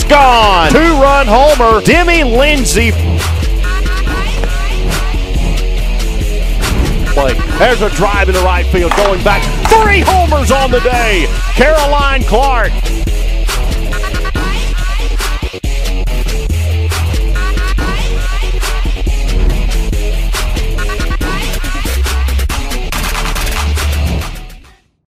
gone. Two-run homer. Demi Lindsay. There's a drive in the right field going back. 3 homers on the day. Caroline Clark